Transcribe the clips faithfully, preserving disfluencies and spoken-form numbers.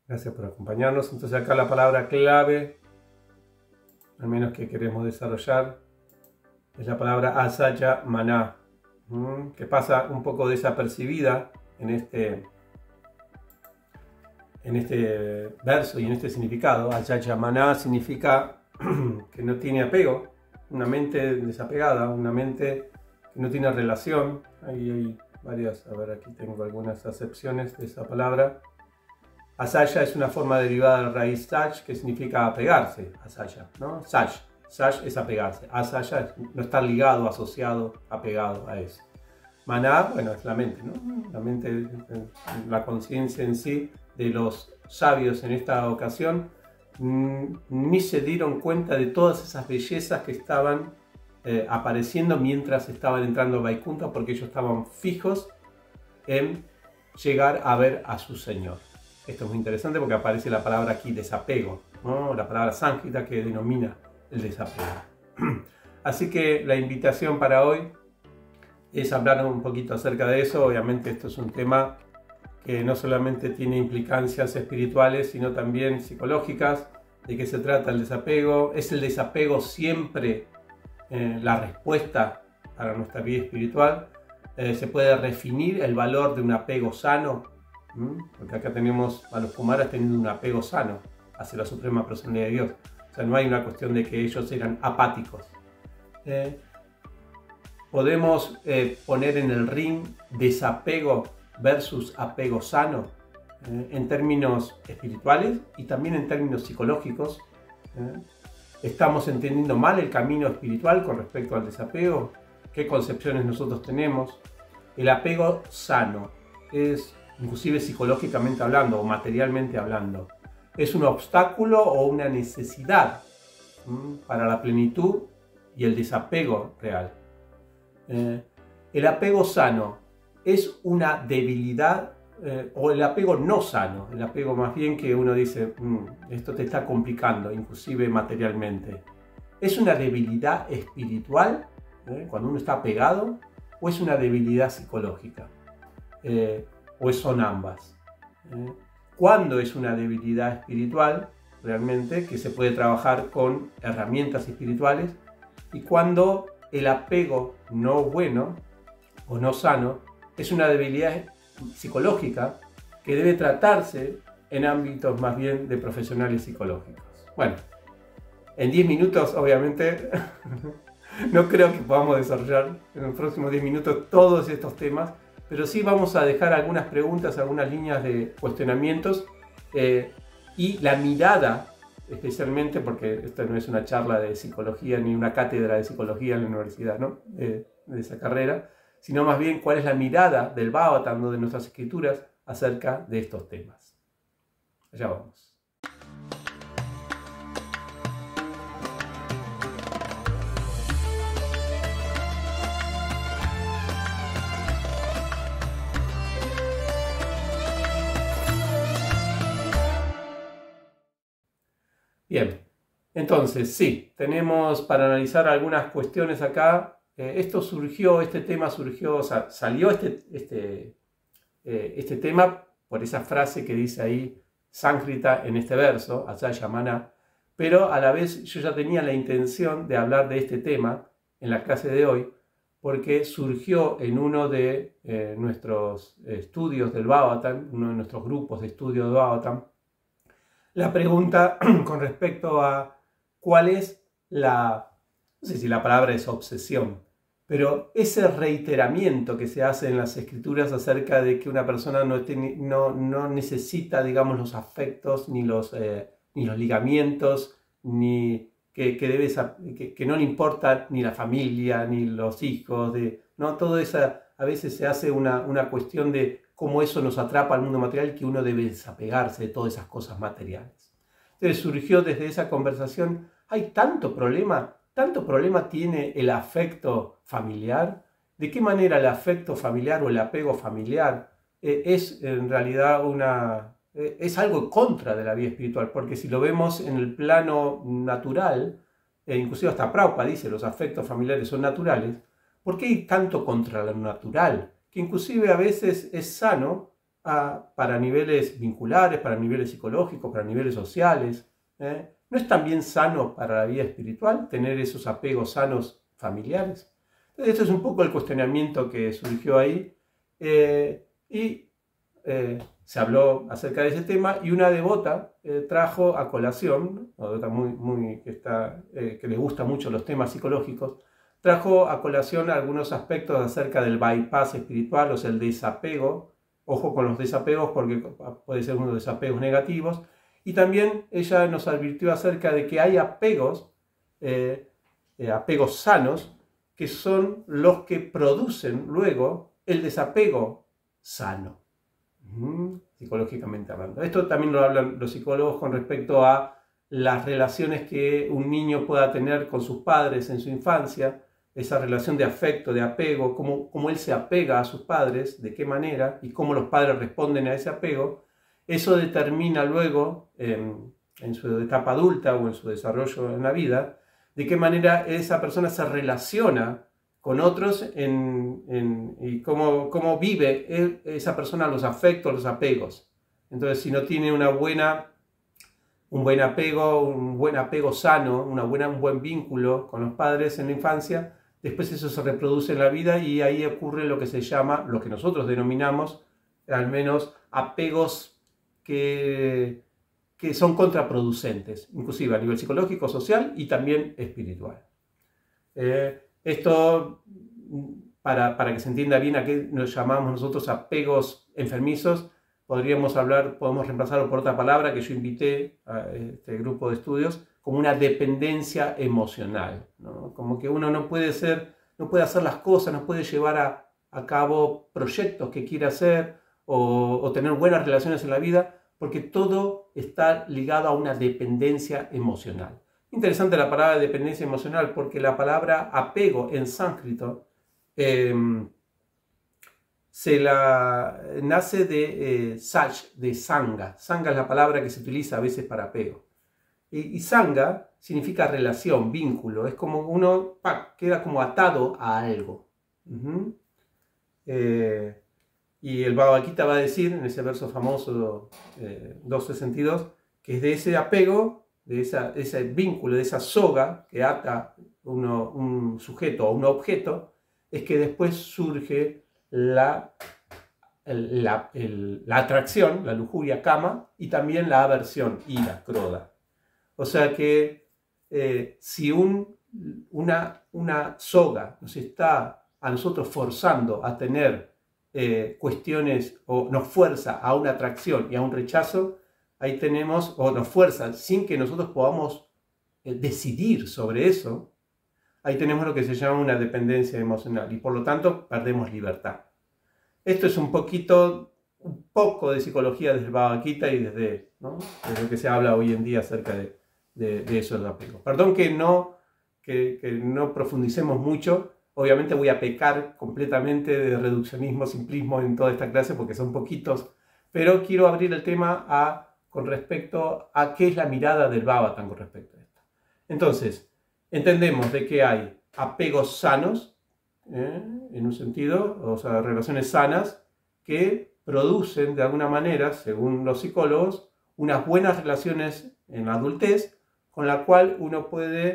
Gracias por acompañarnos. Entonces acá la palabra clave, al menos que queremos desarrollar, es la palabra asaya maná, que pasa un poco desapercibida en este, en este verso y en este significado. Asaya maná significa que no tiene apego, una mente desapegada, una mente que no tiene relación. Ahí hay varias, a ver, aquí tengo algunas acepciones de esa palabra. Asaya es una forma derivada de la raíz saj, que significa apegarse, asaya, ¿no? Saj, saj es apegarse, asaya es no estar ligado, asociado, apegado a eso. Maná, bueno, es la mente, ¿no? La mente, la conciencia en sí de los sabios en esta ocasión, ni se dieron cuenta de todas esas bellezas que estaban eh, apareciendo mientras estaban entrando a Vaikunta, porque ellos estaban fijos en llegar a ver a su Señor. Esto es muy interesante porque aparece la palabra aquí desapego, ¿no? La palabra sánscrita que denomina el desapego. Así que la invitación para hoy es hablar un poquito acerca de eso. Obviamente esto es un tema que no solamente tiene implicancias espirituales, sino también psicológicas. ¿De qué se trata el desapego? ¿Es el desapego siempre eh, la respuesta para nuestra vida espiritual? Eh, ¿Se puede definir el valor de un apego sano? ¿Mm? Porque acá tenemos a los Kumaras teniendo un apego sano hacia la Suprema Personalidad de Dios. O sea, no hay una cuestión de que ellos eran apáticos. Eh, podemos eh, poner en el ring desapego versus apego sano eh, en términos espirituales y también en términos psicológicos. Eh, ¿Estamos entendiendo mal el camino espiritual con respecto al desapego? ¿Qué concepciones nosotros tenemos? El apego sano es, inclusive psicológicamente hablando o materialmente hablando, ¿es un obstáculo o una necesidad ¿m? para la plenitud y el desapego real? Eh, el apego sano es una debilidad eh, o el apego no sano, el apego más bien que uno dice, mmm, esto te está complicando, inclusive materialmente. ¿Es una debilidad espiritual eh, cuando uno está apegado o es una debilidad psicológica? Eh, ¿O son ambas? ¿Eh? ¿Cuándo es una debilidad espiritual realmente que se puede trabajar con herramientas espirituales? Y cuando el apego no bueno o no sano es una debilidad psicológica que debe tratarse en ámbitos más bien de profesionales psicológicos. Bueno, en diez minutos obviamente no creo que podamos desarrollar en los próximos diez minutos todos estos temas, pero sí vamos a dejar algunas preguntas, algunas líneas de cuestionamientos eh, y la mirada, especialmente porque esta no es una charla de psicología ni una cátedra de psicología en la universidad, ¿no? eh, de esa carrera, sino más bien cuál es la mirada del Bhagavatam, de nuestras escrituras, acerca de estos temas. Allá vamos. Bien, entonces sí, tenemos para analizar algunas cuestiones acá. Eh, esto surgió, este tema surgió, o sea, salió este, este, eh, este tema por esa frase que dice ahí sánscrita en este verso, asaya maná, pero a la vez yo ya tenía la intención de hablar de este tema en la clase de hoy, porque surgió en uno de eh, nuestros estudios del Bhagavatam, uno de nuestros grupos de estudio del Bhagavatam, la pregunta con respecto a cuál es la, no sé si la palabra es obsesión, pero ese reiteramiento que se hace en las escrituras acerca de que una persona no, tiene, no, no necesita, digamos, los afectos, ni los, eh, ni los ligamientos, ni que, que, debe, que, que no le importa ni la familia, ni los hijos, de, ¿no? Todo eso a veces se hace una, una cuestión de cómo eso nos atrapa al mundo material, que uno debe desapegarse de todas esas cosas materiales. Entonces surgió desde esa conversación, hay tanto problema, tanto problema tiene el afecto familiar. ¿De qué manera el afecto familiar o el apego familiar eh, es en realidad una, eh, es algo contra de la vida espiritual? Porque si lo vemos en el plano natural, eh, inclusive hasta Prabhupada dice, los afectos familiares son naturales, ¿por qué hay tanto contra lo natural? Que inclusive a veces es sano a, para niveles vinculares, para niveles psicológicos, para niveles sociales. ¿eh? ¿No es también sano para la vida espiritual tener esos apegos sanos familiares? Entonces, esto es un poco el cuestionamiento que surgió ahí. Eh, y eh, se habló acerca de ese tema y una devota eh, trajo a colación, una devota muy, muy, que, está, eh, que le gusta mucho los temas psicológicos, trajo a colación algunos aspectos acerca del bypass espiritual, o sea, el desapego. Ojo con los desapegos porque puede ser unos desapegos negativos. Y también ella nos advirtió acerca de que hay apegos, eh, eh, apegos sanos, que son los que producen luego el desapego sano, mm, psicológicamente hablando. Esto también lo hablan los psicólogos con respecto a las relaciones que un niño pueda tener con sus padres en su infancia, esa relación de afecto, de apego, cómo, cómo él se apega a sus padres, de qué manera, y cómo los padres responden a ese apego. Eso determina luego, en, en su etapa adulta o en su desarrollo en la vida, de qué manera esa persona se relaciona con otros en, en, y cómo, cómo vive esa persona los afectos, los apegos. Entonces, si no tiene una buena, un buen apego, un buen apego sano, una buena, un buen vínculo con los padres en la infancia, después eso se reproduce en la vida y ahí ocurre lo que se llama, lo que nosotros denominamos, al menos, apegos que, que son contraproducentes, inclusive a nivel psicológico, social y también espiritual. Eh, esto, para, para que se entienda bien a qué nos llamamos nosotros apegos enfermizos, podríamos hablar, podemos reemplazarlo por otra palabra que yo invité a este grupo de estudios, como una dependencia emocional, ¿no? Como que uno no puede ser, no puede hacer las cosas, no puede llevar a, a cabo proyectos que quiere hacer o, o tener buenas relaciones en la vida, porque todo está ligado a una dependencia emocional. Interesante la palabra dependencia emocional, porque la palabra apego en sánscrito eh, se la, nace de eh, sach, de sanga. Sanga es la palabra que se utiliza a veces para apego. Y, y sanga significa relación, vínculo. Es como uno ¡pac! Queda como atado a algo. Uh-huh. eh, y el Bhagavad Gita va a decir en ese verso famoso eh, doce sesenta y dos que es de ese apego, de esa, ese vínculo, de esa soga que ata uno, un sujeto a un objeto, es que después surge la, el, la, el, la atracción, la lujuria, kama, y también la aversión, ira, krodha. O sea que eh, si un, una, una soga nos está a nosotros forzando a tener eh, cuestiones o nos fuerza a una atracción y a un rechazo, ahí tenemos, o nos fuerza sin que nosotros podamos eh, decidir sobre eso, ahí tenemos lo que se llama una dependencia emocional y por lo tanto perdemos libertad. Esto es un poquito, un poco de psicología desde el Bhagavad Gita y desde, ¿no? desde lo que se habla hoy en día acerca de, de, de eso del apego. Perdón que no, que, que no profundicemos mucho, obviamente voy a pecar completamente de reduccionismo, simplismo en toda esta clase porque son poquitos, pero quiero abrir el tema a, con respecto a qué es la mirada del Bhagavatam con respecto a esto. Entonces, entendemos de que hay apegos sanos, ¿eh? en un sentido, o sea, relaciones sanas, que producen de alguna manera, según los psicólogos, unas buenas relaciones en la adultez, con la cual uno puede,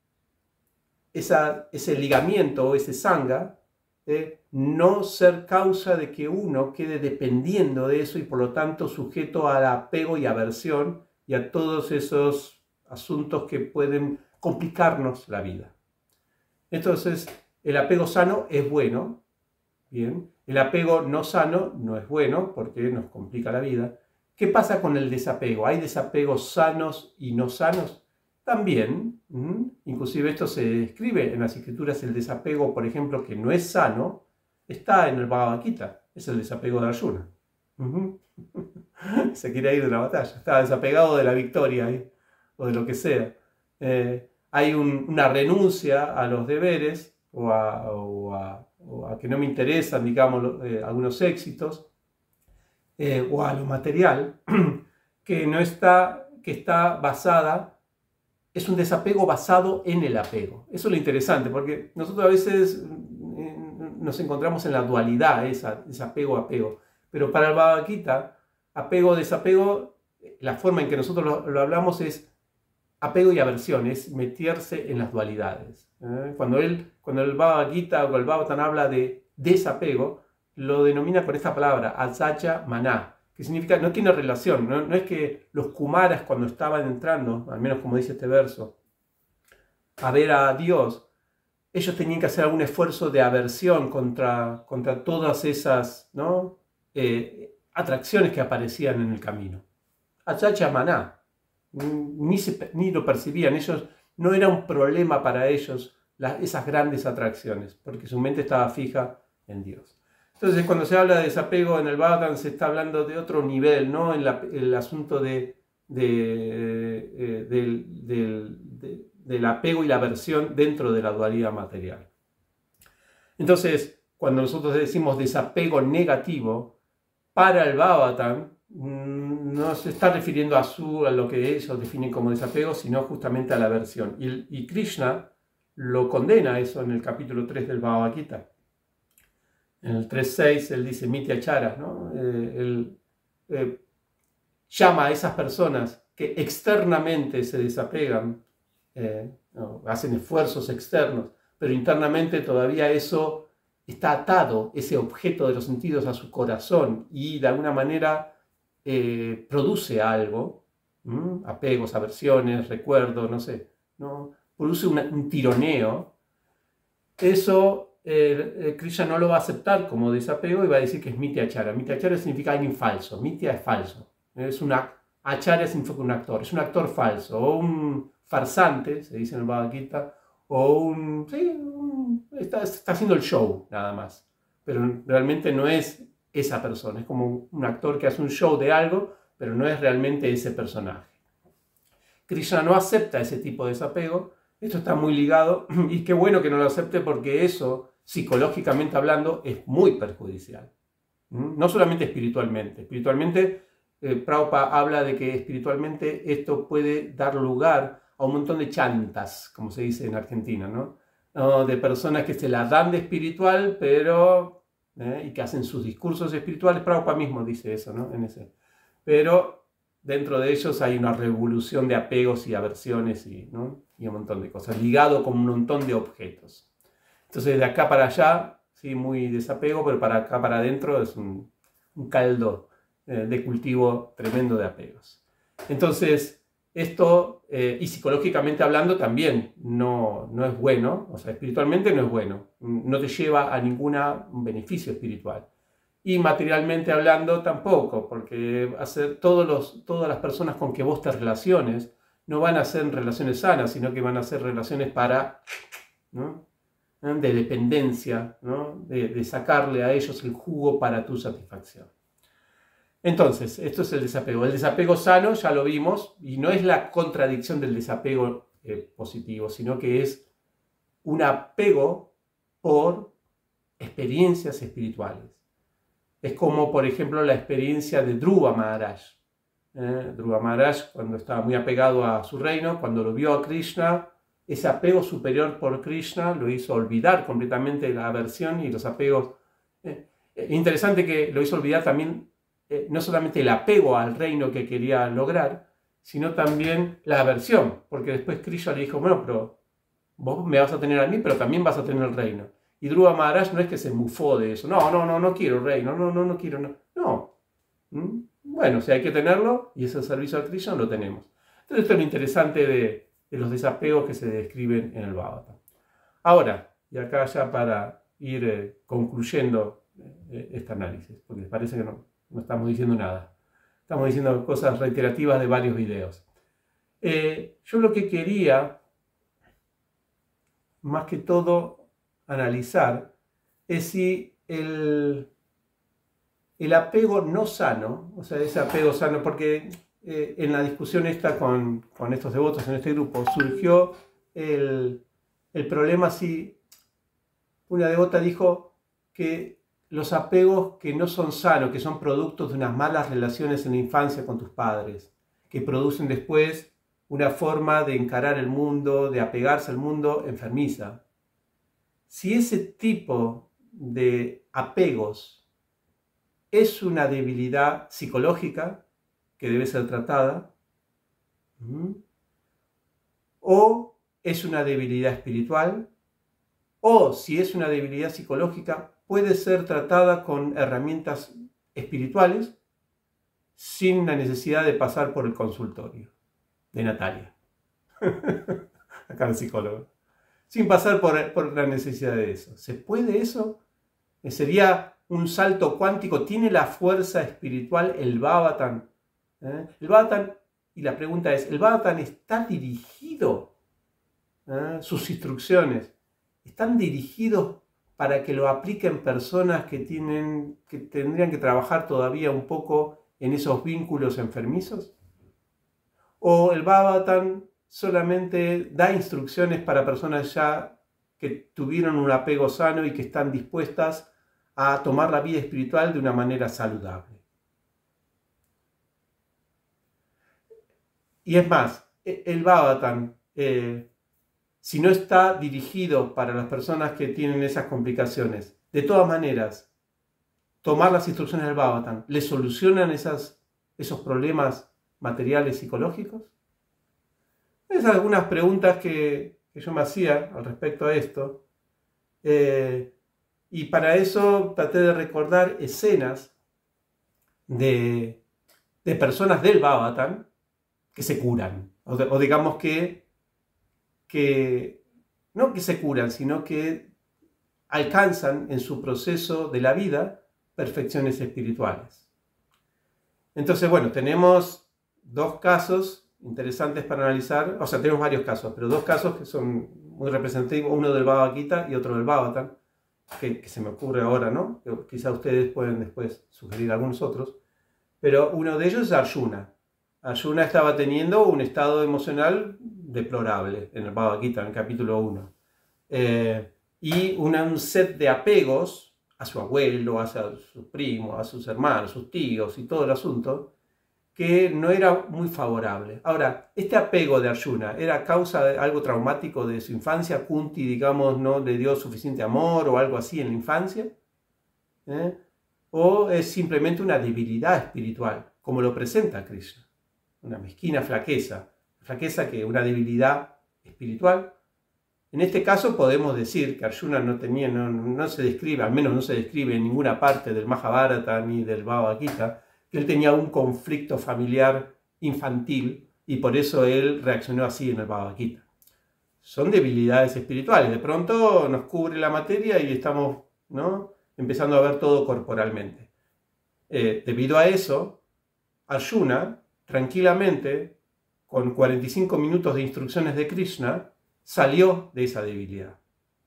esa, ese ligamiento o ese sanga, ¿eh? no ser causa de que uno quede dependiendo de eso y por lo tanto sujeto al apego y aversión y a todos esos asuntos que pueden complicarnos la vida. Entonces, el apego sano es bueno, bien. El apego no sano no es bueno porque nos complica la vida. ¿Qué pasa con el desapego? ¿Hay desapegos sanos y no sanos? También, ¿m? inclusive esto se describe en las escrituras, el desapego, por ejemplo, que no es sano, está en el Bhagavad Gita, es el desapego de Arjuna. Uh-huh. Se quiere ir de la batalla, está desapegado de la victoria ¿eh? o de lo que sea. Eh, hay un, una renuncia a los deberes o a, o a, o a que no me interesan, digamos, eh, algunos éxitos eh, o a lo material que no está, que está basada, es un desapego basado en el apego. Eso es lo interesante, porque nosotros a veces eh, nos encontramos en la dualidad, esa, ese apego-apego, Pero para el Bhagavad Gita, apego, desapego, la forma en que nosotros lo, lo hablamos es apego y aversión, es meterse en las dualidades. ¿eh? Cuando, él, cuando el Bhagavad Gita o el Bhagavatam habla de desapego, lo denomina con esta palabra, asacha maná, que significa no tiene relación, no, no es que los kumaras cuando estaban entrando, al menos como dice este verso, a ver a Dios, ellos tenían que hacer algún esfuerzo de aversión contra, contra todas esas, ¿no? eh, atracciones que aparecían en el camino. Asacha maná, ni, se, ni lo percibían, ellos, no era un problema para ellos las, esas grandes atracciones, porque su mente estaba fija en Dios. Entonces, cuando se habla de desapego en el Bhagavatam, se está hablando de otro nivel, ¿no? En la, el asunto de, de, eh, del, del, de, del apego y la aversión dentro de la dualidad material. Entonces, cuando nosotros decimos desapego negativo, para el Bhagavatam, no se está refiriendo a, su, a lo que ellos definen como desapego, sino justamente a la aversión. Y, y Krishna lo condena eso en el capítulo tres del Bhagavad Gita. En el tres punto seis él dice Mityachara, ¿no? Eh, él eh, llama a esas personas que externamente se desapegan, eh, no, hacen esfuerzos externos, pero internamente todavía eso está atado, ese objeto de los sentidos, a su corazón y de alguna manera eh, produce algo, ¿m? apegos, aversiones, recuerdos, no sé, ¿no? produce una, un tironeo. Eso Eh, Krishna no lo va a aceptar como desapego y va a decir que es Mityachara. Mityachara significa alguien falso. Mitya es falso. Es una, Acharya significa un actor. Es un actor falso. O un farsante, se dice en el Bhagavad Gita. O un... Sí, un está, está haciendo el show, nada más. Pero realmente no es esa persona. Es como un actor que hace un show de algo, pero no es realmente ese personaje. Krishna no acepta ese tipo de desapego. Esto está muy ligado. Y qué bueno que no lo acepte, porque eso, psicológicamente hablando, es muy perjudicial. No solamente espiritualmente. Espiritualmente, eh, Prabhupada habla de que espiritualmente esto puede dar lugar a un montón de chantas, como se dice en Argentina, ¿no? Uh, de personas que se la dan de espiritual, pero... Eh, y que hacen sus discursos espirituales. Prabhupada mismo dice eso, ¿no? En ese. Pero dentro de ellos hay una revolución de apegos y aversiones y, ¿no? y un montón de cosas, ligado con un montón de objetos. Entonces, de acá para allá, sí, muy desapego, pero para acá para adentro es un, un caldo eh, de cultivo tremendo de apegos. Entonces, esto, eh, y psicológicamente hablando también, no, no es bueno, o sea, espiritualmente no es bueno, no te lleva a ningún beneficio espiritual. Y materialmente hablando tampoco, porque hacer todos los, todas las personas con que vos te relaciones no van a ser relaciones sanas, sino que van a ser relaciones para... ¿no? de dependencia, ¿no? de, de sacarle a ellos el jugo para tu satisfacción. Entonces, esto es el desapego. El desapego sano, ya lo vimos, y no es la contradicción del desapego eh, positivo, sino que es un apego por experiencias espirituales. Es como, por ejemplo, la experiencia de Dhruva Maharaj. Eh, Dhruva Maharaj, cuando estaba muy apegado a su reino, cuando lo vio a Krishna, ese apego superior por Krishna lo hizo olvidar completamente la aversión y los apegos. Eh, eh, interesante que lo hizo olvidar también eh, no solamente el apego al reino que quería lograr, sino también la aversión, porque después Krishna le dijo, bueno, pero vos me vas a tener a mí, pero también vas a tener el reino. Y Dhruva Maharaj no es que se mufó de eso, no, no, no, no quiero el reino, no, no, no quiero, no. No. ¿Mm? Bueno, si hay que tenerlo, y ese servicio a Krishna lo tenemos. Entonces esto es lo interesante de... de los desapegos que se describen en el Bhagavatam. Ahora, y acá ya para ir eh, concluyendo eh, este análisis, porque parece que no, no estamos diciendo nada. Estamos diciendo cosas reiterativas de varios videos. Eh, yo lo que quería, más que todo, analizar, es si el, el apego no sano, o sea, ese apego sano, porque... Eh, en la discusión esta con, con estos devotos en este grupo, surgió el, el problema si una devota dijo que los apegos que no son sanos, que son productos de unas malas relaciones en la infancia con tus padres, que producen después una forma de encarar el mundo, de apegarse al mundo enfermiza. Si ese tipo de apegos es una debilidad psicológica que debe ser tratada, o es una debilidad espiritual, o si es una debilidad psicológica, puede ser tratada con herramientas espirituales sin la necesidad de pasar por el consultorio de Natalia, acá el psicólogo, sin pasar por, por la necesidad de eso. ¿Se puede eso? Sería un salto cuántico. ¿Tiene la fuerza espiritual el Bhavatan? ¿Eh? El Bhavatan, y la pregunta es, ¿el Bhavatan está dirigido? ¿Eh? Sus instrucciones están dirigidos para que lo apliquen personas que, tienen, que tendrían que trabajar todavía un poco en esos vínculos enfermizos? ¿O el Bhavatan solamente da instrucciones para personas ya que tuvieron un apego sano y que están dispuestas a tomar la vida espiritual de una manera saludable? Y es más, el Bhavatan, eh, si no está dirigido para las personas que tienen esas complicaciones, de todas maneras, tomar las instrucciones del Bhavatan, ¿le solucionan esas, esos problemas materiales psicológicos? Esas son algunas preguntas que, que yo me hacía al respecto a esto. Eh, y para eso traté de recordar escenas de, de personas del Bhavatan que se curan. O, de, o digamos que, que, no que se curan, sino que alcanzan en su proceso de la vida perfecciones espirituales. Entonces, bueno, tenemos dos casos interesantes para analizar, o sea, tenemos varios casos, pero dos casos que son muy representativos, uno del Bhagavad Gita y otro del Bhavatan, que, que se me ocurre ahora, ¿no? Quizá ustedes pueden después sugerir algunos otros, pero uno de ellos es Arjuna. Arjuna estaba teniendo un estado emocional deplorable en el Bhagavad Gita, en el capítulo uno, eh, y una, un set de apegos a su abuelo, a sus primos, a sus hermanos, a sus tíos y todo el asunto, que no era muy favorable. Ahora, este apego de Arjuna era causa de algo traumático de su infancia. Kunti, digamos, no le dio suficiente amor o algo así en la infancia, ¿eh? O es simplemente una debilidad espiritual, como lo presenta Krishna, una mezquina flaqueza, flaqueza que una debilidad espiritual. En este caso podemos decir que Arjuna no tenía, no, no se describe, al menos no se describe en ninguna parte del Mahabharata ni del Bhagavad Gita, que él tenía un conflicto familiar infantil y por eso él reaccionó así en el Bhagavad Gita. Son debilidades espirituales. De pronto nos cubre la materia y estamos, ¿no?, empezando a ver todo corporalmente. Eh, debido a eso, Arjuna, tranquilamente, con cuarenta y cinco minutos de instrucciones de Krishna, salió de esa debilidad.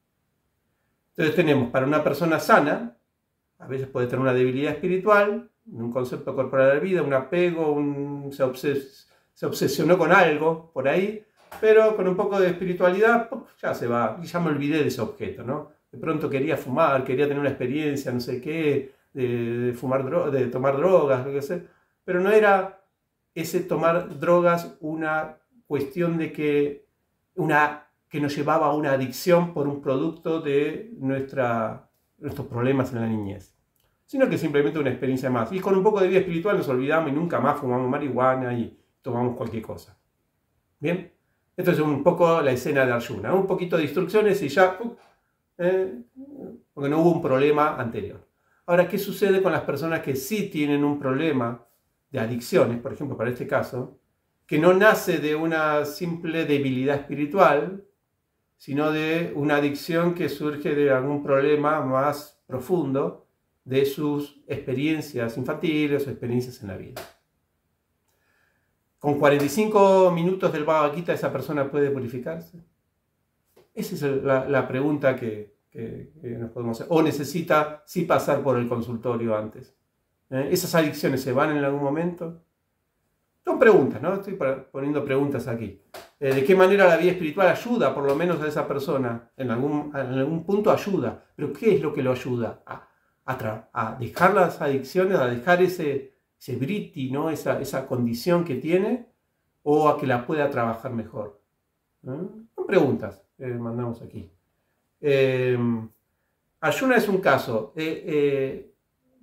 Entonces tenemos, para una persona sana, a veces puede tener una debilidad espiritual, un concepto corporal de la vida, un apego, un, se, obses, se obsesionó con algo por ahí, pero con un poco de espiritualidad ya se va, y ya me olvidé de ese objeto, ¿no? De pronto quería fumar, quería tener una experiencia, no sé qué, de, de, fumar, de tomar drogas, lo que sé, pero no era ese tomar drogas una cuestión de que, una, que nos llevaba a una adicción por un producto de nuestra, nuestros problemas en la niñez, sino que simplemente una experiencia más. Y con un poco de vida espiritual nos olvidamos y nunca más fumamos marihuana y tomamos cualquier cosa. ¿Bien? Esto es un poco la escena de Arjuna. Un poquito de instrucciones y ya, eh, porque no hubo un problema anterior. Ahora, ¿qué sucede con las personas que sí tienen un problema de adicciones, por ejemplo, para este caso, que no nace de una simple debilidad espiritual, sino de una adicción que surge de algún problema más profundo de sus experiencias infantiles o experiencias en la vida? ¿Con cuarenta y cinco minutos del Bhagavad Gita esa persona puede purificarse? Esa es la, la pregunta que, que, que nos podemos hacer. ¿O necesita sí pasar por el consultorio antes? ¿Eh? ¿Esas adicciones se van en algún momento? Son preguntas, ¿no? Estoy poniendo preguntas aquí. Eh, ¿De qué manera la vida espiritual ayuda, por lo menos, a esa persona? En algún, en algún punto ayuda. ¿Pero qué es lo que lo ayuda? A, a, a dejar las adicciones, a dejar ese, ese vritti, ¿no? Esa, esa condición que tiene, o a que la pueda trabajar mejor. ¿Eh? Son preguntas que mandamos aquí. Eh, Arjuna es un caso. Eh, eh,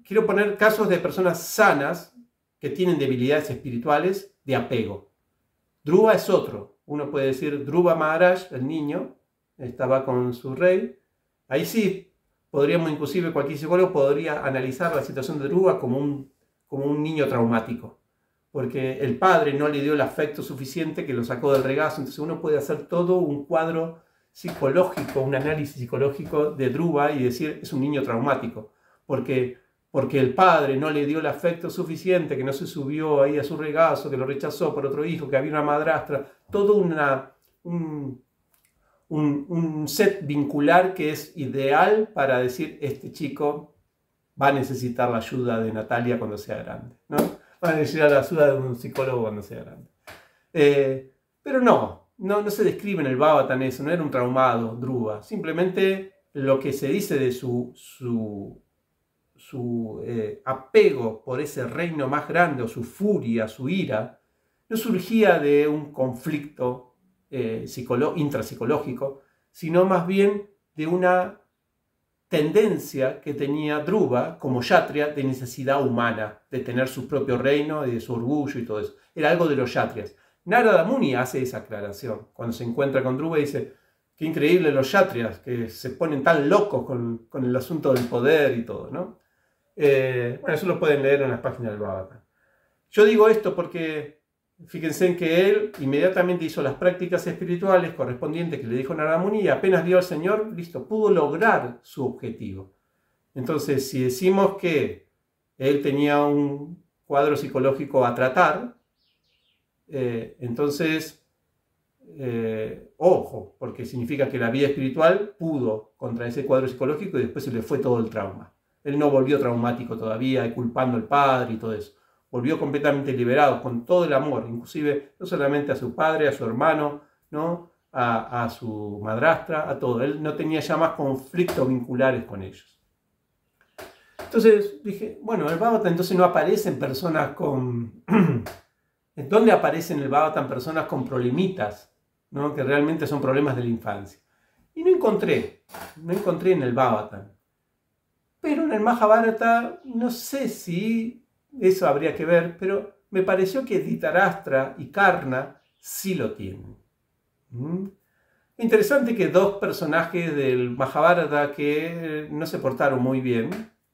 quiero poner casos de personas sanas que tienen debilidades espirituales de apego. Dhruva es otro. Uno puede decir Dhruva Maharaj, el niño, estaba con su rey. Ahí sí, podríamos inclusive, cualquier psicólogo podría analizar la situación de Dhruva como un, como un niño traumático. Porque el padre no le dio el afecto suficiente que lo sacó del regazo. Entonces uno puede hacer todo un cuadro psicológico, un análisis psicológico de Dhruva y decir es un niño traumático. Porque, porque el padre no le dio el afecto suficiente, que no se subió ahí a su regazo, que lo rechazó por otro hijo, que había una madrastra. Todo una, un, un, un set vincular que es ideal para decir este chico va a necesitar la ayuda de Natalia cuando sea grande, ¿no? Va a necesitar la ayuda de un psicólogo cuando sea grande. Eh, pero no, no, no se describe en el Bhagavatam eso, no era un traumado, Dhruva. Simplemente lo que se dice de su, su, su eh, apego por ese reino más grande, o su furia, su ira, no surgía de un conflicto eh, intrapsicológico, sino más bien de una tendencia que tenía Dhruva como Kshatriya de necesidad humana, de tener su propio reino y de su orgullo y todo eso. Era algo de los Kshatriyas. Narada Muni hace esa aclaración cuando se encuentra con Dhruva y dice, qué increíble los Kshatriyas, que se ponen tan locos con, con el asunto del poder y todo, ¿no? Eh, bueno, eso lo pueden leer en las páginas del Bhagavatam. Yo digo esto porque fíjense en que él inmediatamente hizo las prácticas espirituales correspondientes que le dijo Narada Muni y apenas vio al Señor, listo, pudo lograr su objetivo. Entonces, si decimos que él tenía un cuadro psicológico a tratar, eh, entonces, eh, ojo, porque significa que la vida espiritual pudo contra ese cuadro psicológico y después se le fue todo el trauma. Él no volvió traumático todavía, culpando al padre y todo eso. Volvió completamente liberado, con todo el amor, inclusive no solamente a su padre, a su hermano, ¿no? a, a su madrastra, a todo. Él no tenía ya más conflictos vinculares con ellos. Entonces dije, bueno, el Bhagavatam entonces no aparecen personas con... ¿Dónde aparecen en el Bhagavatam personas con problemitas, ¿no? Que realmente son problemas de la infancia? Y no encontré, no encontré en el Bhagavatam. Pero en el Mahabharata, no sé si... eso habría que ver, pero me pareció que Dhritarashtra y Karna sí lo tienen. ¿Mm? Interesante que dos personajes del Mahabharata que no se portaron muy bien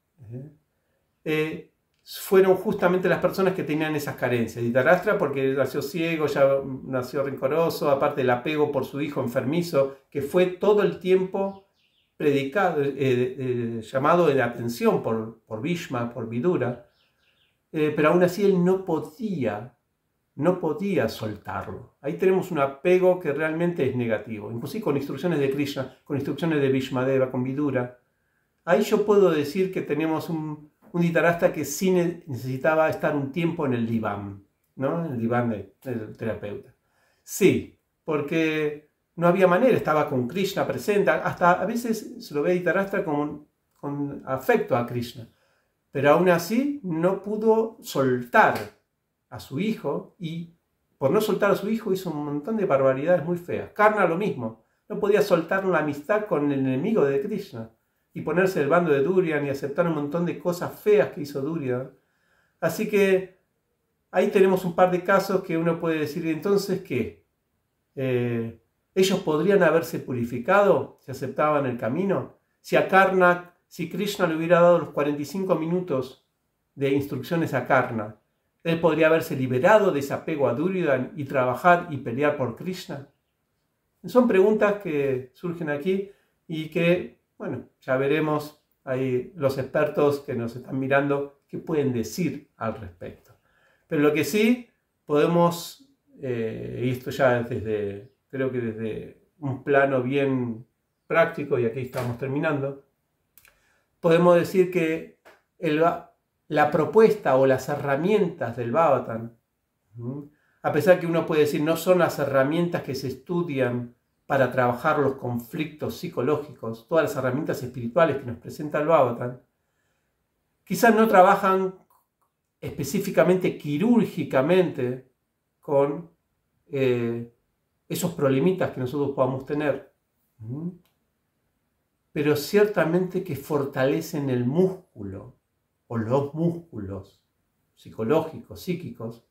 eh, fueron justamente las personas que tenían esas carencias. Dhritarashtra porque nació ciego, ya nació rencoroso, aparte del apego por su hijo enfermizo, que fue todo el tiempo predicado, eh, eh, llamado de atención por, por Bhishma, por Vidura. Eh, pero aún así él no podía, no podía soltarlo. Ahí tenemos un apego que realmente es negativo, inclusive con instrucciones de Krishna, con instrucciones de Bhishmadeva, con Vidura. Ahí yo puedo decir que tenemos un, un Dhritarashtra que sí necesitaba estar un tiempo en el diván, ¿no? En el diván de, del terapeuta. Sí, porque no había manera, estaba con Krishna presente, hasta a veces se lo ve Dhritarashtra con, con afecto a Krishna. Pero aún así no pudo soltar a su hijo y por no soltar a su hijo hizo un montón de barbaridades muy feas. Karna lo mismo, no podía soltar la amistad con el enemigo de Krishna y ponerse del bando de Duryan y aceptar un montón de cosas feas que hizo Duryan. Así que ahí tenemos un par de casos que uno puede decir, entonces, ¿qué? Eh, ¿Ellos podrían haberse purificado si aceptaban el camino? Si a Karna... Si Krishna le hubiera dado los cuarenta y cinco minutos de instrucciones a Karna, él podría haberse liberado de ese apego a Duryodhana y trabajar y pelear por Krishna. Son preguntas que surgen aquí y que, bueno, ya veremos ahí los expertos que nos están mirando qué pueden decir al respecto. Pero lo que sí podemos, eh, y esto ya desde, creo que desde un plano bien práctico, y aquí estamos terminando, podemos decir que el, la propuesta o las herramientas del Bhagavatam, a pesar que uno puede decir no son las herramientas que se estudian para trabajar los conflictos psicológicos, todas las herramientas espirituales que nos presenta el Bhagavatam, quizás no trabajan específicamente, quirúrgicamente, con eh, esos problemitas que nosotros podamos tener. Pero ciertamente que fortalecen el músculo o los músculos psicológicos, psíquicos,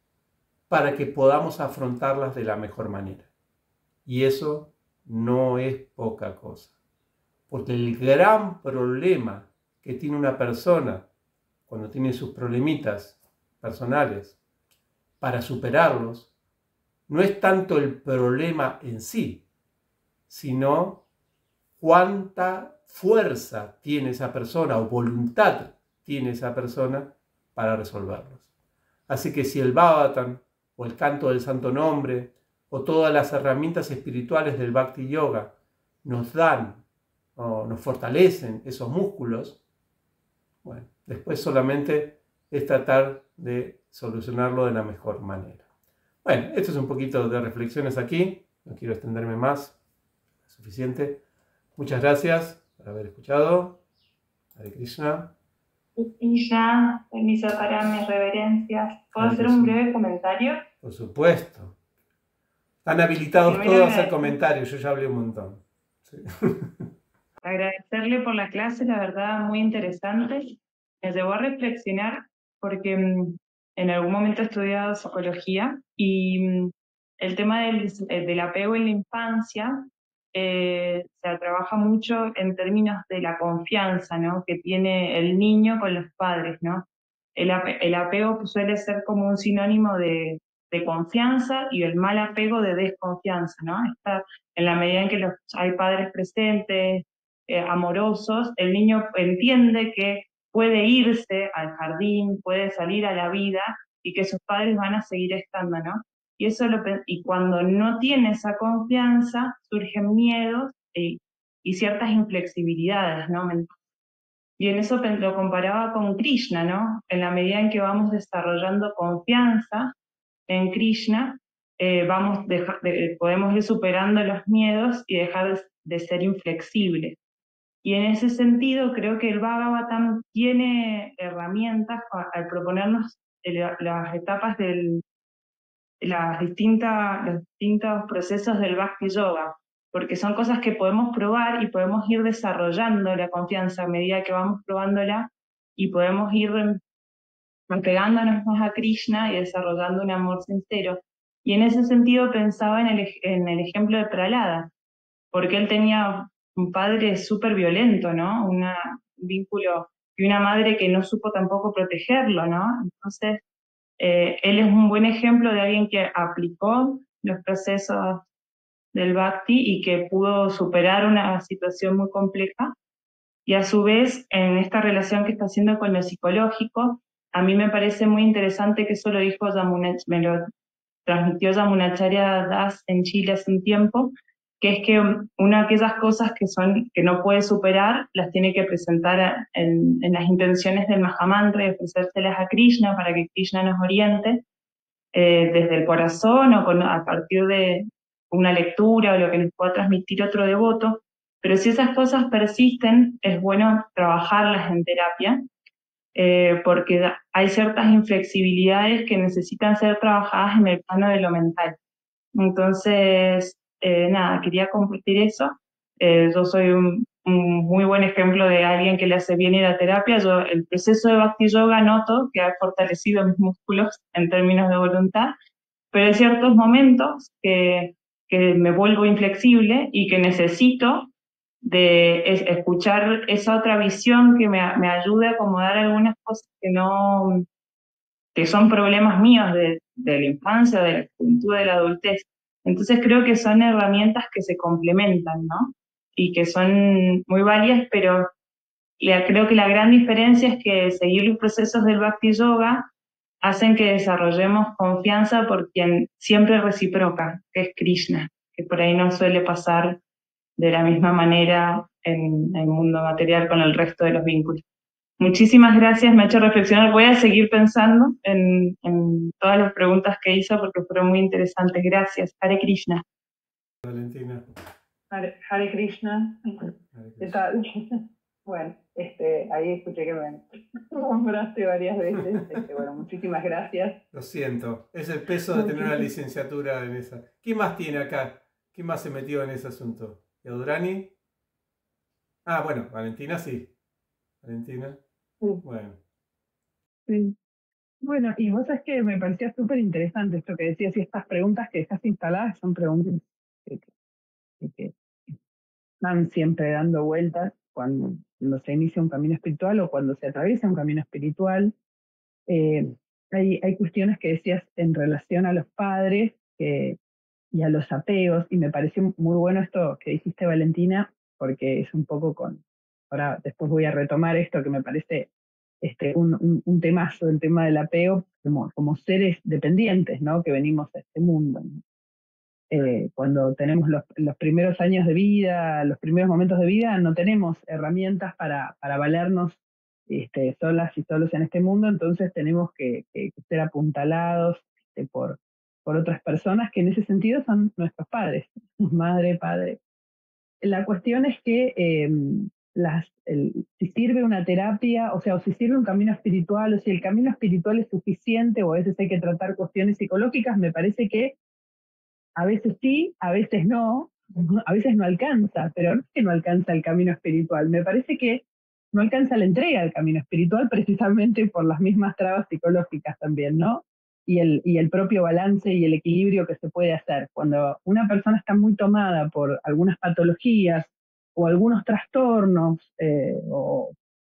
para que podamos afrontarlas de la mejor manera. Y eso no es poca cosa. Porque el gran problema que tiene una persona cuando tiene sus problemitas personales, para superarlos, no es tanto el problema en sí, sino cuánta fuerza tiene esa persona o voluntad tiene esa persona para resolverlos. Así que si el Bhagavatam o el canto del Santo Nombre o todas las herramientas espirituales del Bhakti Yoga nos dan o nos fortalecen esos músculos, bueno, después solamente es tratar de solucionarlo de la mejor manera. Bueno, esto es un poquito de reflexiones aquí, no quiero extenderme más, es suficiente. Muchas gracias por haber escuchado. Hare Krishna. Krishna, permiso para mis reverencias. ¿Puedo hacer un breve comentario? Por supuesto. Están habilitados Primero todos a hacer comentarios, yo ya hablé un montón. Sí. Agradecerle por la clase, la verdad, muy interesante. Me llevó a reflexionar porque mm, en algún momento he estudiado psicología y mm, el tema del, del apego en la infancia eh, se trabaja mucho en términos de la confianza, ¿no?, que tiene el niño con los padres, ¿no? El, ape el apego suele ser como un sinónimo de, de confianza y el mal apego de desconfianza, ¿no? Está, en la medida en que los, hay padres presentes, eh, amorosos, el niño entiende que puede irse al jardín, puede salir a la vida y que sus padres van a seguir estando, ¿no? Y, eso lo, y cuando no tiene esa confianza, surgen miedos y, y ciertas inflexibilidades, ¿no? Y en eso lo comparaba con Krishna, ¿no? En la medida en que vamos desarrollando confianza en Krishna, eh, vamos deja, de, podemos ir superando los miedos y dejar de, de ser inflexibles. Y en ese sentido creo que el Bhagavatam tiene herramientas al proponernos las etapas del, las distintas, los distintos procesos del Bhakti Yoga, porque son cosas que podemos probar y podemos ir desarrollando la confianza a medida que vamos probándola y podemos ir apegándonos más a Krishna y desarrollando un amor sincero. Y en ese sentido pensaba en el, en el ejemplo de Prahlada, porque él tenía un padre súper violento, ¿no? Una, un vínculo y una madre que no supo tampoco protegerlo, ¿no? Entonces, eh, él es un buen ejemplo de alguien que aplicó los procesos del Bhakti y que pudo superar una situación muy compleja. Y a su vez, en esta relación que está haciendo con lo psicológico, a mí me parece muy interesante que eso lo dijo Yamunach, me lo transmitió Yamunacharya Das en Chile hace un tiempo, que es que una de aquellas cosas que son que no puede superar, las tiene que presentar en, en las intenciones del Mahamantra y ofrecérselas a Krishna para que Krishna nos oriente eh, desde el corazón o con, a partir de una lectura o lo que nos pueda transmitir otro devoto. Pero si esas cosas persisten, es bueno trabajarlas en terapia, eh, porque hay ciertas inflexibilidades que necesitan ser trabajadas en el plano de lo mental. Entonces, eh, nada, quería compartir eso. Eh, yo soy un, un muy buen ejemplo de alguien que le hace bien ir a terapia. Yo, el proceso de Bhakti Yoga noto que ha fortalecido mis músculos en términos de voluntad, pero hay ciertos momentos que, que me vuelvo inflexible y que necesito de es, escuchar esa otra visión que me, me ayude a acomodar algunas cosas que no, que son problemas míos de, de la infancia, de la juventud, de la adultez. Entonces creo que son herramientas que se complementan, ¿no? Y que son muy válidas, pero la, creo que la gran diferencia es que seguir los procesos del Bhakti Yoga hacen que desarrollemos confianza por quien siempre reciproca, que es Krishna, que por ahí no suele pasar de la misma manera en, en el mundo material con el resto de los vínculos. Muchísimas gracias, me ha hecho reflexionar. Voy a seguir pensando en, en todas las preguntas que hizo porque fueron muy interesantes. Gracias. Hare Krishna. Valentina. Hare, Hare Krishna. ¿Qué tal? Bueno, este, ahí escuché que me nombraste varias veces. Este, bueno, muchísimas gracias. Lo siento, es el peso de tener una licenciatura en esa. ¿Quién más tiene acá? ¿Quién más se metió en ese asunto? ¿Yaudrani? Ah, bueno, Valentina sí. Valentina. Sí. Bueno, Sí. Bueno, y vos sabés que me parecía súper interesante esto que decías, y estas preguntas que dejas instaladas son preguntas que, que, que están siempre dando vueltas cuando, cuando se inicia un camino espiritual o cuando se atraviesa un camino espiritual. Eh, hay, hay cuestiones que decías en relación a los padres que, y a los apegos, y me pareció muy bueno esto que dijiste, Valentina, porque es un poco con, ahora después voy a retomar esto que me parece este, un, un, un temazo, el tema del apego, como, como seres dependientes, ¿no? Que venimos a este mundo, ¿no? Eh, cuando tenemos los, los primeros años de vida, los primeros momentos de vida, no tenemos herramientas para, para valernos este, solas y solos en este mundo, entonces tenemos que, que, que ser apuntalados este, por, por otras personas que en ese sentido son nuestros padres, madre, padre. La cuestión es que eh, las, el, si sirve una terapia, o sea, o si sirve un camino espiritual, o si el camino espiritual es suficiente, o a veces hay que tratar cuestiones psicológicas, me parece que a veces sí, a veces no, a veces no alcanza, pero no es que no alcanza el camino espiritual, me parece que no alcanza la entrega del camino espiritual precisamente por las mismas trabas psicológicas también, ¿no? Y el, y el propio balance y el equilibrio que se puede hacer. Cuando una persona está muy tomada por algunas patologías o algunos trastornos eh, o,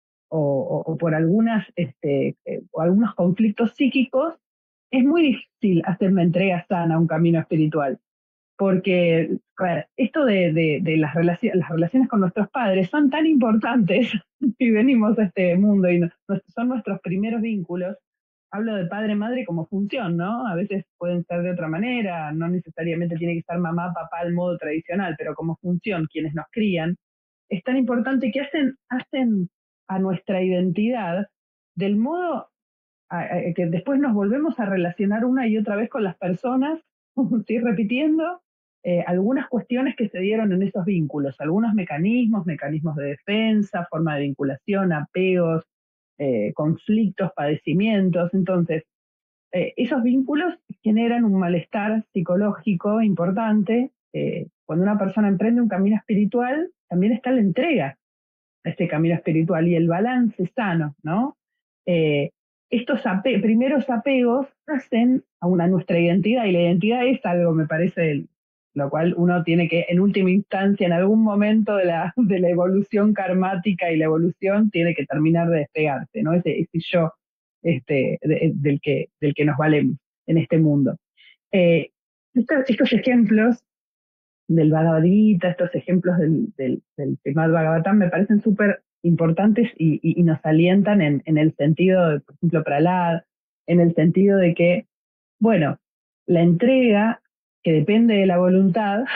o, o, por algunas, este, eh, o algunos conflictos psíquicos, es muy difícil hacer una entrega sana a un camino espiritual porque a ver, esto de, de, de las, relaciones, las relaciones con nuestros padres son tan importantes y venimos a este mundo y no, son nuestros primeros vínculos. Hablo de padre-madre como función, ¿no? A veces pueden ser de otra manera, no necesariamente tiene que estar mamá, papá al modo tradicional, pero como función, quienes nos crían, es tan importante que hacen, hacen a nuestra identidad del modo a, a, que después nos volvemos a relacionar una y otra vez con las personas, ¿sí? Repitiendo eh, algunas cuestiones que se dieron en esos vínculos, algunos mecanismos, mecanismos de defensa, forma de vinculación, apegos, eh, conflictos, padecimientos. Entonces, eh, esos vínculos generan un malestar psicológico importante. Eh, cuando una persona emprende un camino espiritual, también está la entrega a este camino espiritual y el balance sano, ¿no? Eh, estos ape primeros apegos hacen a una nuestra identidad, y la identidad es algo, me parece, lo cual uno tiene que, en última instancia, en algún momento de la, de la evolución karmática y la evolución, tiene que terminar de despegarse, ¿no? Ese, ese yo este, de, del, que, del que nos valemos en este mundo. Eh, estos, estos ejemplos del Bhagavad Gita, estos ejemplos del, del, del Srimad Bhagavatam me parecen súper importantes y, y, y nos alientan en, en el sentido, de, por ejemplo, Prahlad, en el sentido de que, bueno, la entrega, que depende de la voluntad,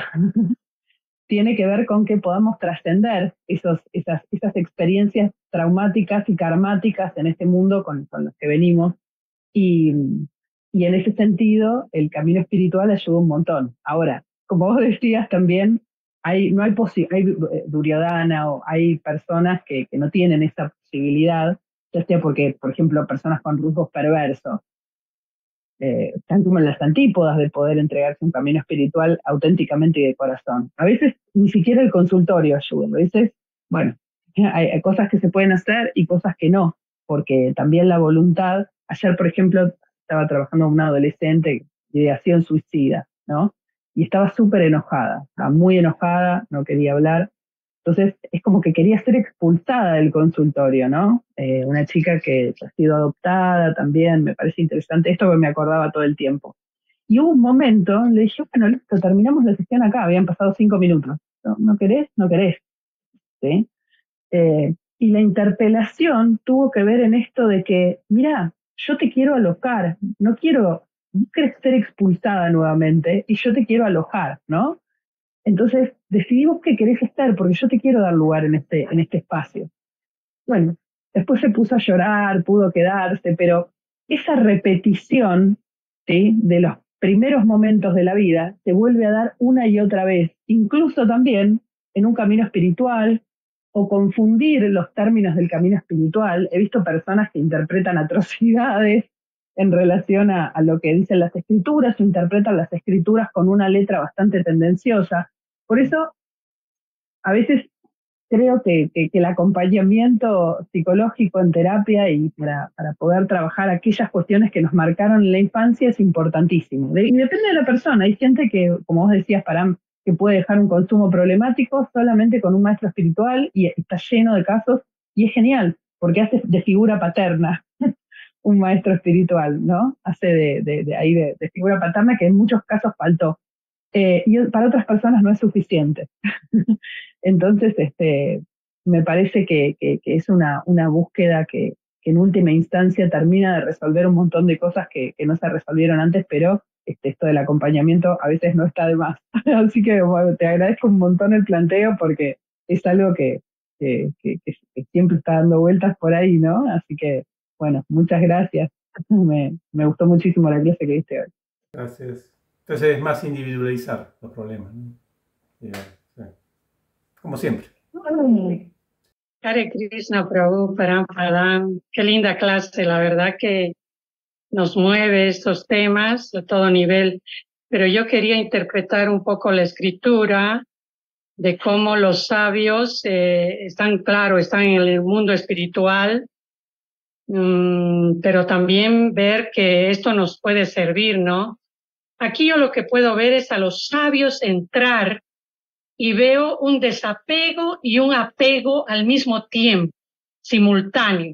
tiene que ver con que podamos trascender esos, esas, esas experiencias traumáticas y karmáticas en este mundo con, con los que venimos. Y, y en ese sentido, el camino espiritual ayuda un montón. Ahora, como vos decías también, hay, no hay posibilidad, hay Duryodhana o hay personas que, que no tienen esa posibilidad, ya sea porque, por ejemplo, personas con rasgos perversos, eh, están como en las antípodas de poder entregarse un camino espiritual auténticamente y de corazón. A veces ni siquiera el consultorio ayuda, a veces, bueno, hay, hay cosas que se pueden hacer y cosas que no, porque también la voluntad, ayer por ejemplo estaba trabajando con una adolescente de ideación suicida, ¿no? Y estaba súper enojada, estaba muy enojada, no quería hablar. Entonces es como que quería ser expulsada del consultorio, ¿no? Eh, una chica que ha sido adoptada también, me parece interesante esto, porque me acordaba todo el tiempo. Y hubo un momento, le dije, bueno, listo, terminamos la sesión acá, habían pasado cinco minutos. ¿No, ¿no querés? No querés. ¿Sí? Eh, y la interpelación tuvo que ver en esto de que, mira, yo te quiero alojar, no quiero, no querés ser expulsada nuevamente y yo te quiero alojar, ¿no? Entonces decidimos que querés estar porque yo te quiero dar lugar en este, en este espacio. Bueno, después se puso a llorar, pudo quedarse, pero esa repetición, ¿sí?, de los primeros momentos de la vida se vuelve a dar una y otra vez, incluso también en un camino espiritual, o confundir los términos del camino espiritual. He visto personas que interpretan atrocidades en relación a, a lo que dicen las escrituras, o interpretan las escrituras con una letra bastante tendenciosa. Por eso, a veces creo que, que, que el acompañamiento psicológico en terapia y para, para poder trabajar aquellas cuestiones que nos marcaron en la infancia es importantísimo. De, y depende de la persona. Hay gente que, como vos decías, Param, que puede dejar un consumo problemático solamente con un maestro espiritual y está lleno de casos y es genial, porque hace de figura paterna un maestro espiritual, ¿no? Hace de, de, de ahí de, de figura paterna que en muchos casos faltó. Eh, y para otras personas no es suficiente. Entonces, este, me parece que, que, que es una, una búsqueda que, que en última instancia termina de resolver un montón de cosas que, que no se resolvieron antes, pero este, esto del acompañamiento a veces no está de más. Así que bueno, te agradezco un montón el planteo porque es algo que, que, que, que siempre está dando vueltas por ahí, ¿no? Así que, bueno, muchas gracias. Me, me gustó muchísimo la clase que diste hoy. Gracias. Entonces es más individualizar los problemas, ¿no? Y, sí. Como siempre. Hare Krishna Prabhu Param Padam. Qué linda clase, la verdad que nos mueve estos temas a todo nivel. Pero yo quería interpretar un poco la escritura de cómo los sabios eh, están, claro, están en el mundo espiritual, mmm, pero también ver que esto nos puede servir, ¿no? Aquí yo lo que puedo ver es a los sabios entrar y veo un desapego y un apego al mismo tiempo, simultáneo.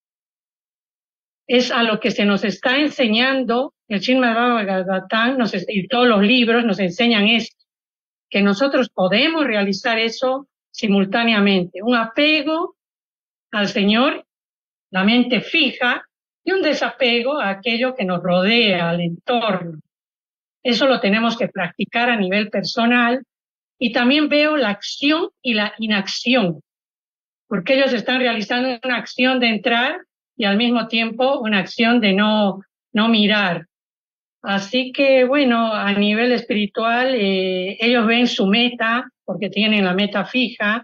Es a lo que se nos está enseñando, el Srimad Bhagavatam y todos los libros nos enseñan esto, que nosotros podemos realizar eso simultáneamente, un apego al Señor, la mente fija, y un desapego a aquello que nos rodea, al entorno. Eso lo tenemos que practicar a nivel personal. Y también veo la acción y la inacción, porque ellos están realizando una acción de entrar y al mismo tiempo una acción de no, no mirar. Así que, bueno, a nivel espiritual, eh, ellos ven su meta, porque tienen la meta fija,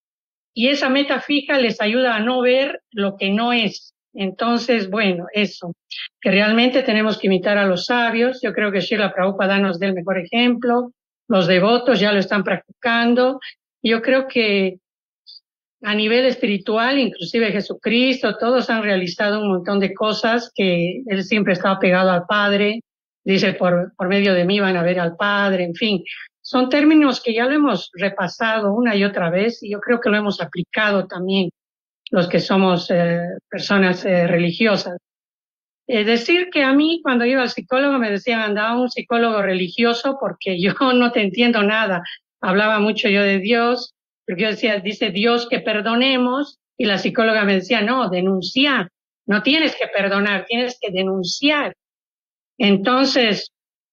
y esa meta fija les ayuda a no ver lo que no es. Entonces, bueno, eso, que realmente tenemos que imitar a los sabios. Yo creo que Srila Prabhupada nos dé el mejor ejemplo. Los devotos ya lo están practicando. Yo creo que a nivel espiritual, inclusive Jesucristo, todos han realizado un montón de cosas que él siempre estaba pegado al Padre. Dice, por, por medio de mí van a ver al Padre, en fin. Son términos que ya lo hemos repasado una y otra vez y yo creo que lo hemos aplicado también los que somos eh, personas eh, religiosas. Es decir, que a mí cuando iba al psicólogo me decían, anda un psicólogo religioso porque yo no te entiendo nada. Hablaba mucho yo de Dios, porque yo decía, dice Dios que perdonemos, y la psicóloga me decía, no, denunciar. No tienes que perdonar, tienes que denunciar. Entonces,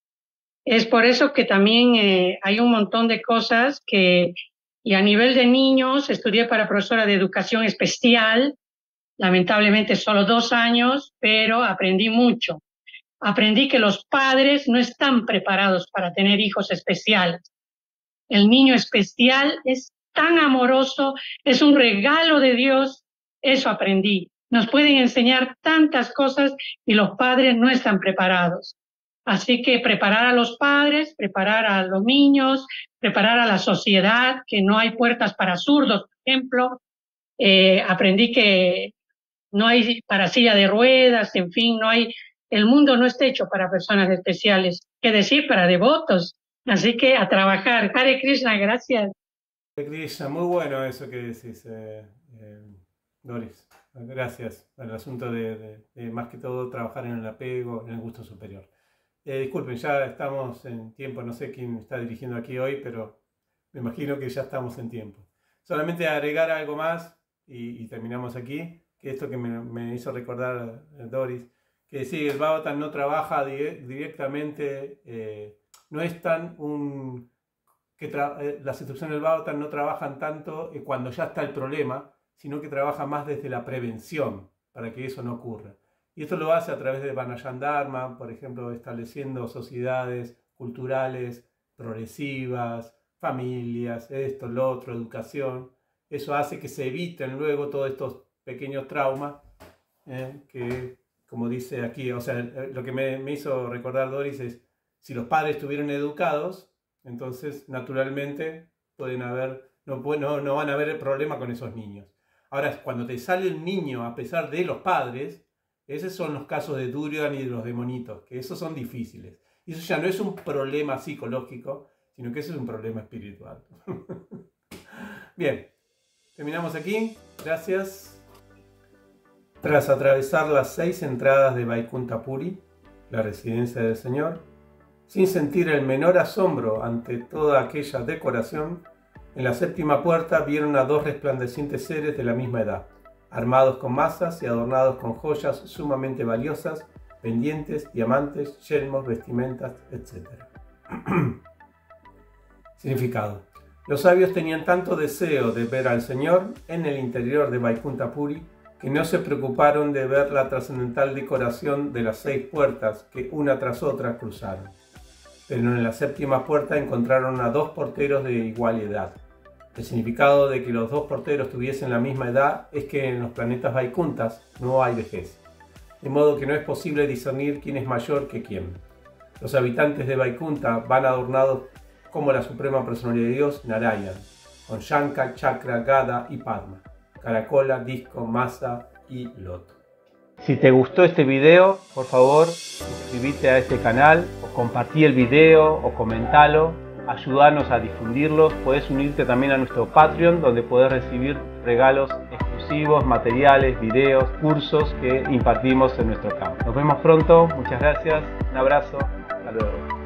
es por eso que también eh, hay un montón de cosas que, y a nivel de niños, estudié para profesora de educación especial, lamentablemente solo dos años, pero aprendí mucho. Aprendí que los padres no están preparados para tener hijos especiales. El niño especial es tan amoroso, es un regalo de Dios, eso aprendí. Nos pueden enseñar tantas cosas y los padres no están preparados. Así que preparar a los padres, preparar a los niños, preparar a la sociedad, que no hay puertas para zurdos, por ejemplo. Eh, aprendí que no hay para silla de ruedas, en fin, no hay, el mundo no está hecho para personas especiales, qué decir, para devotos. Así que a trabajar. Hare Krishna, gracias. Hare Krishna, muy bueno eso que decís, eh, eh, Doris. Gracias. El asunto de, de, de más que todo trabajar en el apego, en el gusto superior. Eh, disculpen, ya estamos en tiempo, no sé quién está dirigiendo aquí hoy, pero me imagino que ya estamos en tiempo. Solamente agregar algo más y, y terminamos aquí, que esto que me, me hizo recordar Doris, que sí, el Bhagavatam no trabaja di directamente, eh, no es tan un... que eh, las instrucciones del Bhagavatam no trabajan tanto eh, cuando ya está el problema, sino que trabaja más desde la prevención, para que eso no ocurra. Y esto lo hace a través de Vanayan Dharma, por ejemplo, estableciendo sociedades culturales progresivas, familias, esto, lo otro, educación. Eso hace que se eviten luego todos estos pequeños traumas, eh, que, como dice aquí, o sea, lo que me, me hizo recordar Doris es, si los padres estuvieron educados, entonces naturalmente pueden haber no, no, no van a haber problema con esos niños. Ahora, cuando te sale el niño a pesar de los padres, esos son los casos de Duryodhana y de los demonitos, que esos son difíciles. Y eso ya no es un problema psicológico, sino que eso es un problema espiritual. Bien, terminamos aquí. Gracias. Tras atravesar las seis entradas de Vaikuntha Puri, la residencia del Señor, sin sentir el menor asombro ante toda aquella decoración, en la séptima puerta vieron a dos resplandecientes seres de la misma edad, armados con mazas y adornados con joyas sumamente valiosas, pendientes, diamantes, yelmos, vestimentas, etcétera. Significado. Los sabios tenían tanto deseo de ver al Señor en el interior de Vaikuntha Puri que no se preocuparon de ver la trascendental decoración de las seis puertas que una tras otra cruzaron. Pero en la séptima puerta encontraron a dos porteros de igual edad. El significado de que los dos porteros tuviesen la misma edad es que en los planetas Vaikunthas no hay vejez, de modo que no es posible discernir quién es mayor que quién. Los habitantes de Vaikuntha van adornados como la suprema personalidad de Dios, Narayan, con Shankha, Chakra, Gada y Padma, caracola, disco, masa y loto. Si te gustó este video, por favor, suscríbete a este canal, o compartí el video, o comentalo. Ayúdanos a difundirlos. Puedes unirte también a nuestro Patreon, donde podés recibir regalos exclusivos, materiales, videos, cursos que impartimos en nuestro campo. Nos vemos pronto. Muchas gracias. Un abrazo. Hasta luego.